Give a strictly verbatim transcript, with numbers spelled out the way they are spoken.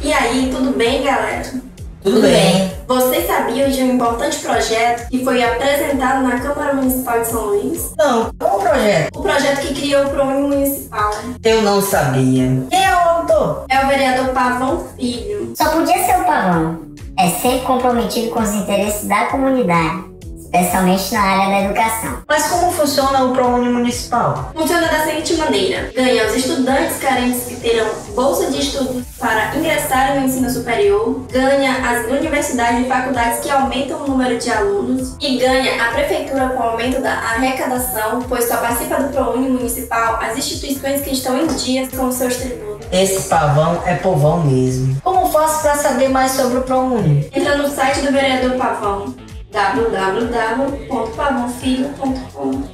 E aí, tudo bem, galera? Tudo bem. Vocês sabiam de um importante projeto que foi apresentado na Câmara Municipal de São Luís? Não, qual o projeto? O projeto que criou o ProUni Municipal. Eu não sabia. Quem é o autor? É o vereador Pavão Filho. Só podia ser o Pavão. É sempre comprometido com os interesses da comunidade, especialmente na área da educação. Mas como funciona o ProUni Municipal? Funciona da seguinte maneira: ganha os estudantes carentes que terão bolsa de estudos para ingressarem no ensino superior, ganha as universidades e faculdades que aumentam o número de alunos e ganha a prefeitura com o aumento da arrecadação, pois só participa do ProUni Municipal as instituições que estão em dias com os seus tributos. Esse Pavão é povão mesmo. Como faço para saber mais sobre o ProUni? Entra no site do vereador Pavão, w w w ponto pavão filho ponto com.